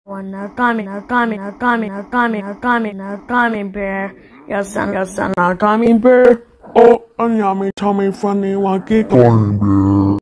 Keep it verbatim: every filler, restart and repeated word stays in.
One a gummy, a gummy, a gummy, a gummy, a gummy, a gummy bear. Yes, and yes, and a gummy bear. Oh, a yummy, tummy, funny, wacky gummy bear.